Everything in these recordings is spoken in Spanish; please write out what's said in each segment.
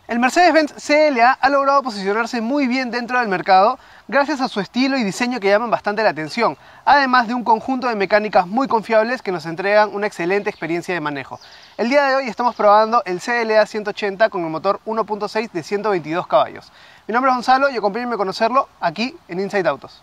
El Mercedes-Benz CLA ha logrado posicionarse muy bien dentro del mercado gracias a su estilo y diseño que llaman bastante la atención, además de un conjunto de mecánicas muy confiables que nos entregan una excelente experiencia de manejo. El día de hoy estamos probando el CLA 180 con el motor 1.6 de 122 caballos. Mi nombre es Gonzalo y acompáñenme a conocerlo aquí en Inside Autos.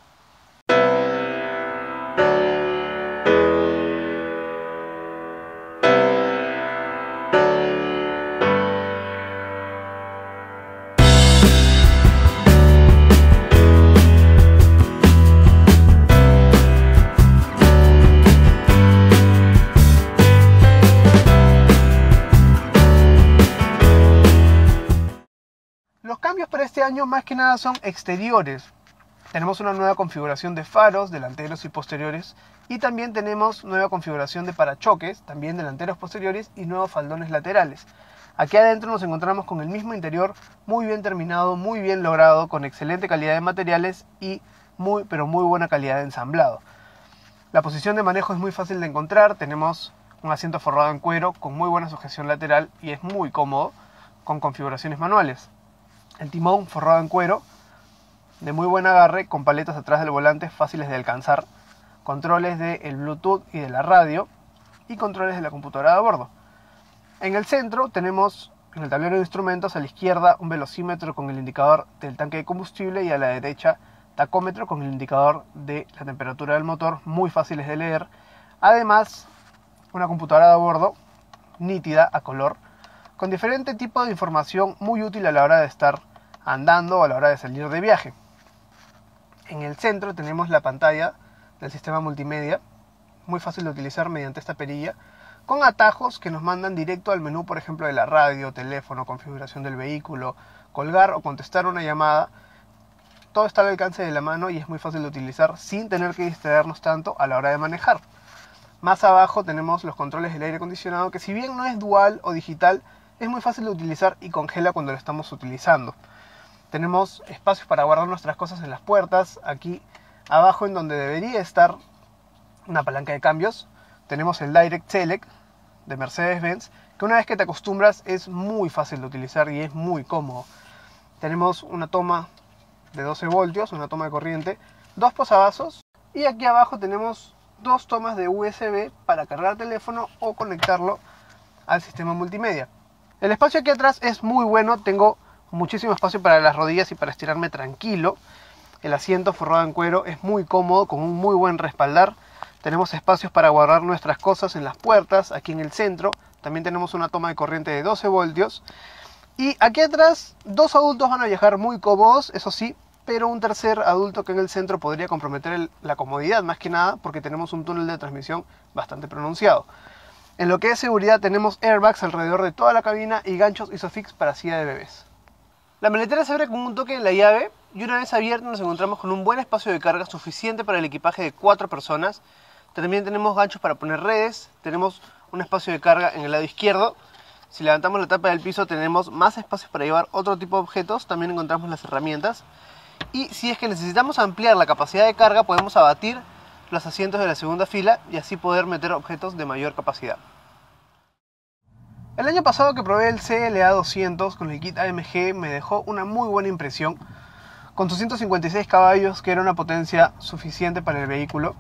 Los cambios para este año más que nada son exteriores. Tenemos una nueva configuración de faros delanteros y posteriores y también tenemos nueva configuración de parachoques, también delanteros posteriores y nuevos faldones laterales. Aquí adentro nos encontramos con el mismo interior muy bien terminado, muy bien logrado, con excelente calidad de materiales y muy buena calidad de ensamblado. La posición de manejo es muy fácil de encontrar, tenemos un asiento forrado en cuero con muy buena sujeción lateral y es muy cómodo con configuraciones manuales. El timón forrado en cuero, de muy buen agarre, con paletas atrás del volante fáciles de alcanzar, controles del Bluetooth y de la radio y controles de la computadora de bordo. En el centro tenemos en el tablero de instrumentos a la izquierda un velocímetro con el indicador del tanque de combustible y a la derecha tacómetro con el indicador de la temperatura del motor, muy fáciles de leer. Además, una computadora de bordo nítida a color, con diferente tipo de información muy útil a la hora de estar andando o a la hora de salir de viaje. En el centro tenemos la pantalla del sistema multimedia, muy fácil de utilizar mediante esta perilla, con atajos que nos mandan directo al menú, por ejemplo, de la radio, teléfono, configuración del vehículo, colgar o contestar una llamada. Todo está al alcance de la mano y es muy fácil de utilizar sin tener que distraernos tanto a la hora de manejar. Más abajo tenemos los controles del aire acondicionado, que si bien no es dual o digital, es muy fácil de utilizar y congela cuando lo estamos utilizando. Tenemos espacios para guardar nuestras cosas en las puertas. Aquí abajo, en donde debería estar una palanca de cambios, tenemos el Direct Select de Mercedes-Benz, que una vez que te acostumbras es muy fácil de utilizar y es muy cómodo. Tenemos una toma de 12 voltios, una toma de corriente, dos posavasos y aquí abajo tenemos dos tomas de USB para cargar teléfono o conectarlo al sistema multimedia. El espacio aquí atrás es muy bueno, tengo muchísimo espacio para las rodillas y para estirarme tranquilo. El asiento forrado en cuero es muy cómodo, con un muy buen respaldar. Tenemos espacios para guardar nuestras cosas en las puertas, aquí en el centro. También tenemos una toma de corriente de 12 voltios. Y aquí atrás, dos adultos van a viajar muy cómodos, eso sí, pero un tercer adulto que en el centro podría comprometer la comodidad, más que nada, porque tenemos un túnel de transmisión bastante pronunciado. En lo que es seguridad tenemos airbags alrededor de toda la cabina y ganchos Isofix para silla de bebés. La maletera se abre con un toque en la llave y una vez abierta nos encontramos con un buen espacio de carga suficiente para el equipaje de 4 personas. También tenemos ganchos para poner redes, tenemos un espacio de carga en el lado izquierdo. Si levantamos la tapa del piso tenemos más espacio para llevar otro tipo de objetos, también encontramos las herramientas. Y si es que necesitamos ampliar la capacidad de carga podemos abatir los asientos de la segunda fila y así poder meter objetos de mayor capacidad. El año pasado que probé el CLA 200 con el kit AMG me dejó una muy buena impresión. Con sus 156 caballos, que era una potencia suficiente para el vehículo,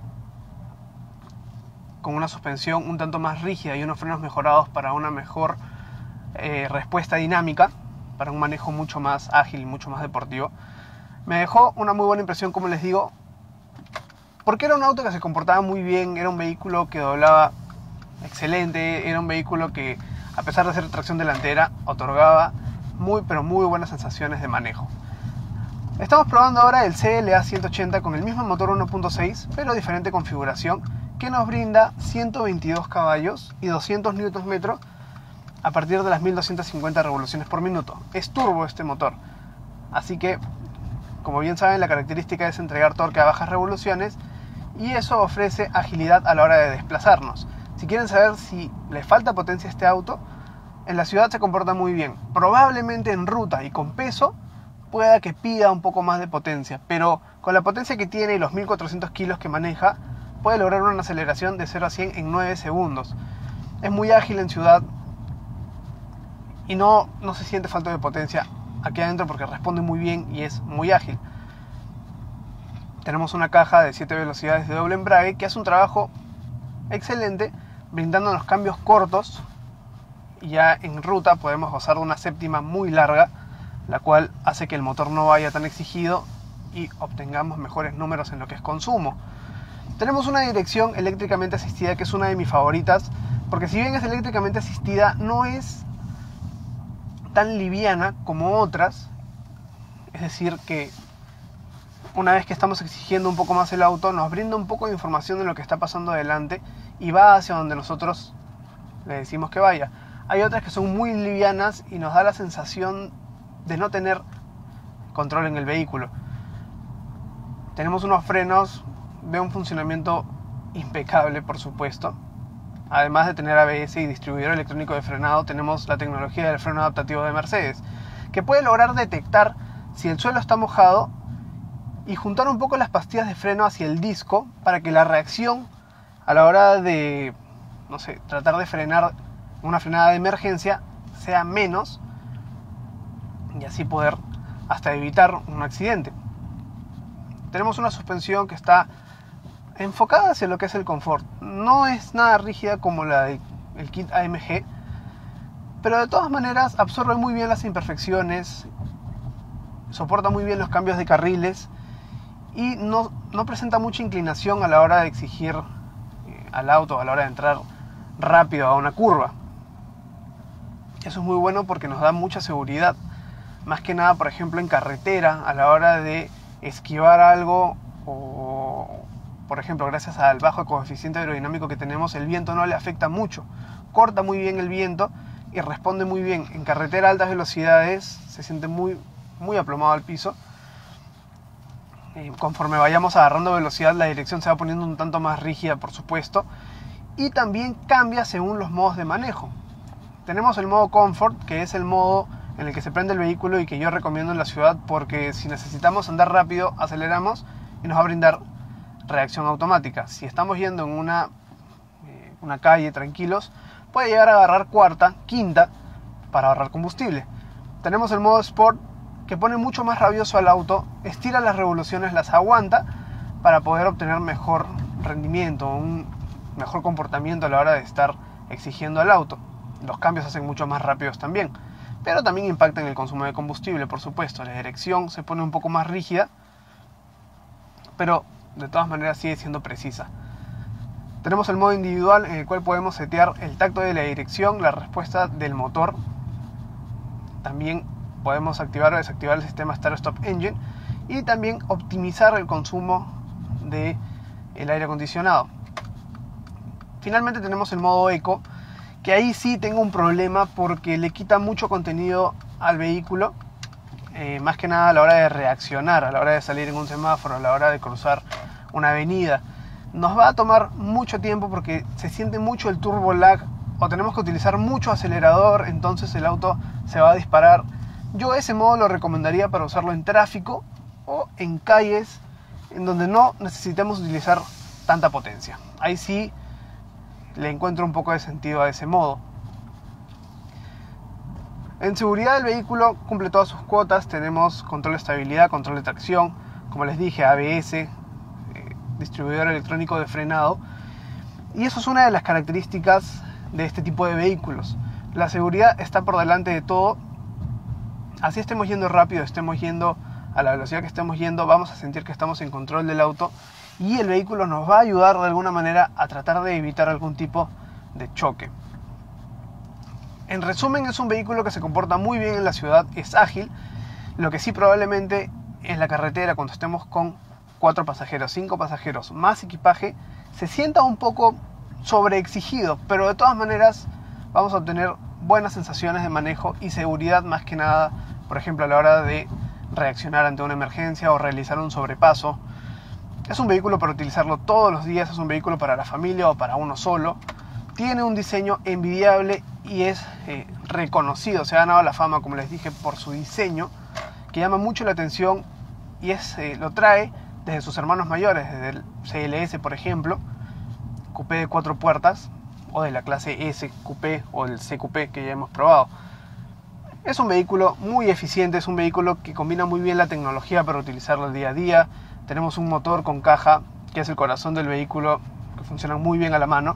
con una suspensión un tanto más rígida y unos frenos mejorados para una mejor respuesta dinámica, para un manejo mucho más ágil y mucho más deportivo, me dejó una muy buena impresión, como les digo, porque era un auto que se comportaba muy bien, era un vehículo que doblaba excelente, era un vehículo que, a pesar de ser tracción delantera, otorgaba muy buenas sensaciones de manejo. Estamos probando ahora el CLA 180 con el mismo motor 1.6, pero diferente configuración, que nos brinda 122 caballos y 200 Nm a partir de las 1250 revoluciones por minuto. Es turbo este motor, así que, como bien saben, la característica es entregar torque a bajas revoluciones y eso ofrece agilidad a la hora de desplazarnos. Si quieren saber si le falta potencia a este auto, en la ciudad se comporta muy bien. Probablemente en ruta y con peso pueda que pida un poco más de potencia, pero con la potencia que tiene y los 1400 kilos que maneja, puede lograr una aceleración de 0 a 100 en 9 segundos. Es muy ágil en ciudad y no se siente falta de potencia aquí adentro porque responde muy bien y es muy ágil. Tenemos una caja de 7 velocidades de doble embrague que hace un trabajo excelente, brindándonos cambios cortos, y ya en ruta podemos gozar de una séptima muy larga, la cual hace que el motor no vaya tan exigido y obtengamos mejores números en lo que es consumo. Tenemos una dirección eléctricamente asistida que es una de mis favoritas, porque si bien es eléctricamente asistida, no es tan liviana como otras. Es decir, que una vez que estamos exigiendo un poco más el auto, nos brinda un poco de información de lo que está pasando adelante y va hacia donde nosotros le decimos que vaya. Hay otras que son muy livianas y nos da la sensación de no tener control en el vehículo. Tenemos unos frenos de un funcionamiento impecable, por supuesto. Además de tener ABS y distribuidor electrónico de frenado, tenemos la tecnología del freno adaptativo de Mercedes, que puede lograr detectar si el suelo está mojado y juntar un poco las pastillas de freno hacia el disco para que la reacción a la hora de, tratar de frenar una frenada de emergencia sea menos, y así poder hasta evitar un accidente. Tenemos una suspensión que está enfocada hacia lo que es el confort. No es nada rígida como la del kit AMG, pero de todas maneras absorbe muy bien las imperfecciones, soporta muy bien los cambios de carriles y no presenta mucha inclinación a la hora de exigir al auto, a la hora de entrar rápido a una curva. Eso es muy bueno porque nos da mucha seguridad, más que nada, por ejemplo, en carretera, a la hora de esquivar algo, o por ejemplo, gracias al bajo coeficiente aerodinámico que tenemos, el viento no le afecta mucho, corta muy bien el viento y responde muy bien. En carretera a altas velocidades se siente muy aplomado al piso. Conforme vayamos agarrando velocidad, la dirección se va poniendo un tanto más rígida, por supuesto, y también cambia según los modos de manejo. Tenemos el modo Comfort, que es el modo en el que se prende el vehículo y que yo recomiendo en la ciudad, porque si necesitamos andar rápido, aceleramos y nos va a brindar reacción automática. Si estamos yendo en una calle tranquilos, puede llegar a agarrar cuarta, quinta, para ahorrar combustible. Tenemos el modo Sport, que pone mucho más rabioso al auto, estira las revoluciones, las aguanta para poder obtener mejor rendimiento, un mejor comportamiento a la hora de estar exigiendo al auto. Los cambios se hacen mucho más rápidos también, pero también impacta en el consumo de combustible, por supuesto. La dirección se pone un poco más rígida, pero de todas maneras sigue siendo precisa. Tenemos el modo individual, en el cual podemos setear el tacto de la dirección, la respuesta del motor. También podemos activar o desactivar el sistema Start Stop Engine y también optimizar el consumo del aire acondicionado. Finalmente tenemos el modo Eco, que ahí sí tengo un problema porque le quita mucho contenido al vehículo, más que nada a la hora de reaccionar, a la hora de salir en un semáforo, a la hora de cruzar una avenida. Nos va a tomar mucho tiempo porque se siente mucho el turbo lag, o tenemos que utilizar mucho acelerador, entonces el auto se va a disparar. Yo ese modo lo recomendaría para usarlo en tráfico o en calles en donde no necesitemos utilizar tanta potencia. Ahí sí le encuentro un poco de sentido a ese modo. En seguridad, el vehículo cumple todas sus cuotas. Tenemos control de estabilidad, control de tracción, como les dije, ABS, distribuidor electrónico de frenado, y eso es una de las características de este tipo de vehículos. La seguridad está por delante de todo. Así estemos yendo rápido, estemos yendo a la velocidad que estemos yendo, vamos a sentir que estamos en control del auto y el vehículo nos va a ayudar de alguna manera a tratar de evitar algún tipo de choque. En resumen, es un vehículo que se comporta muy bien en la ciudad, es ágil, lo que sí probablemente en la carretera, cuando estemos con 4 pasajeros, 5 pasajeros, más equipaje, se sienta un poco sobreexigido, pero de todas maneras vamos a obtener buenas sensaciones de manejo y seguridad, más que nada, por ejemplo, a la hora de reaccionar ante una emergencia o realizar un sobrepaso. Es un vehículo para utilizarlo todos los días, es un vehículo para la familia o para uno solo. Tiene un diseño envidiable y es reconocido, se ha ganado la fama, como les dije, por su diseño, que llama mucho la atención y lo trae desde sus hermanos mayores, desde el CLS, por ejemplo, coupé de 4 puertas, o de la clase S coupé o el C coupé que ya hemos probado. Es un vehículo muy eficiente, es un vehículo que combina muy bien la tecnología para utilizarlo al día a día. Tenemos un motor con caja, que es el corazón del vehículo, que funciona muy bien a la mano.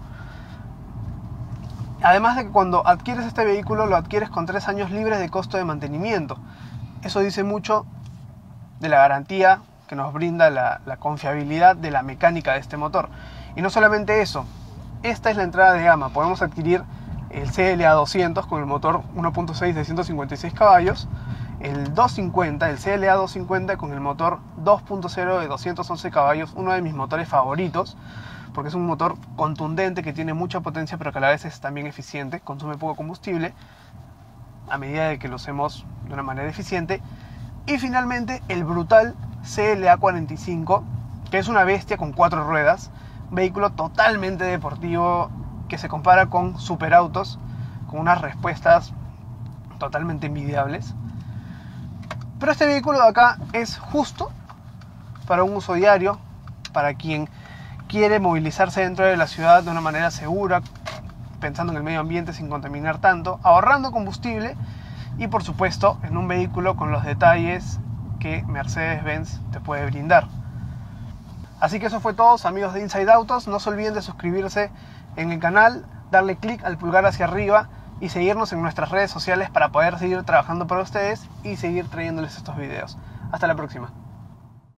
Además de que cuando adquieres este vehículo lo adquieres con 3 años libres de costo de mantenimiento. Eso dice mucho de la garantía que nos brinda la confiabilidad de la mecánica de este motor. Y no solamente eso, esta es la entrada de gama. Podemos adquirir el CLA 200 con el motor 1.6 de 156 caballos, el 250, el CLA 250 con el motor 2.0 de 211 caballos, uno de mis motores favoritos, porque es un motor contundente que tiene mucha potencia pero que a la vez es también eficiente, consume poco combustible a medida de que lo hacemos de una manera eficiente. Y finalmente el brutal CLA 45, que es una bestia con 4 ruedas, un vehículo totalmente deportivo que se compara con superautos, con unas respuestas totalmente envidiables. Pero este vehículo de acá es justo para un uso diario, para quien quiere movilizarse dentro de la ciudad de una manera segura, pensando en el medio ambiente sin contaminar tanto, ahorrando combustible y por supuesto en un vehículo con los detalles que Mercedes-Benz te puede brindar. Así que eso fue todo, amigos de Inside Autos. No se olviden de suscribirse en el canal, darle clic al pulgar hacia arriba y seguirnos en nuestras redes sociales para poder seguir trabajando para ustedes y seguir trayéndoles estos videos. Hasta la próxima.